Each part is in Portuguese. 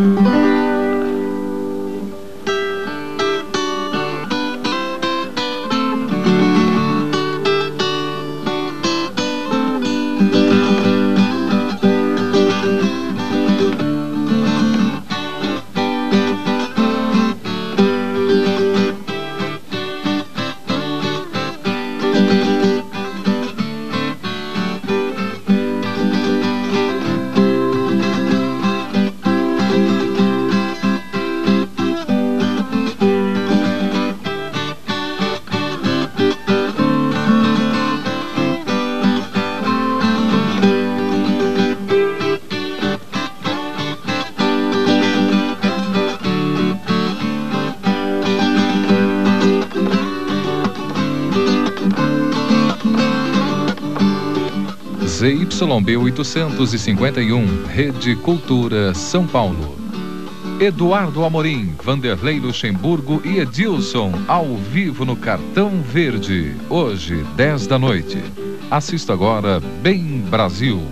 ZYB 851, Rede Cultura, São Paulo. Eduardo Amorim, Vanderlei Luxemburgo e Edilson, ao vivo no Cartão Verde, hoje, 10 da noite. Assista agora Bem Brasil.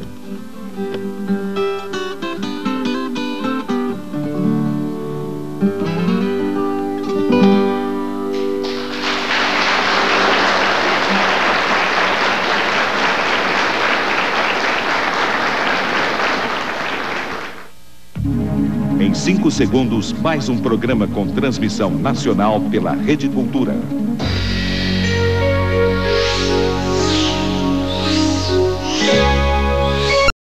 Em 5 segundos, mais um programa com transmissão nacional pela Rede Cultura.